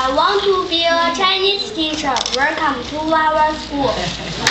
I want to be a Chinese teacher. Welcome to our school.